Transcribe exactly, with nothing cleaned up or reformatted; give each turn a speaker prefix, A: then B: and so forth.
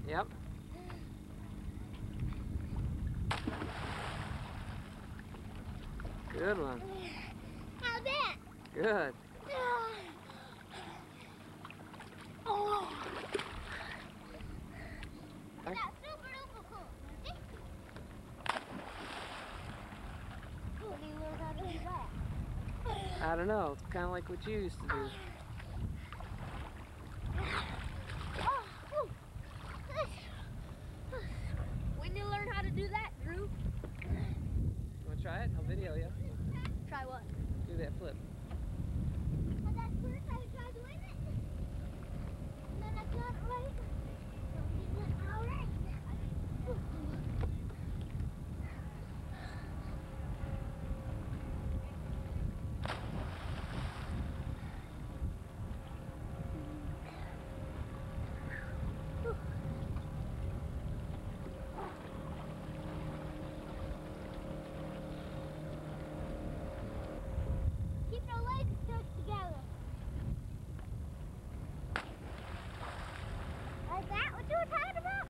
A: Yep. Good one.
B: How's that?
A: Good.
B: Oh.
A: Okay.
B: That's super duper cool. See? How do you learn how to do that?
A: I don't know. It's kind of like what you used to do.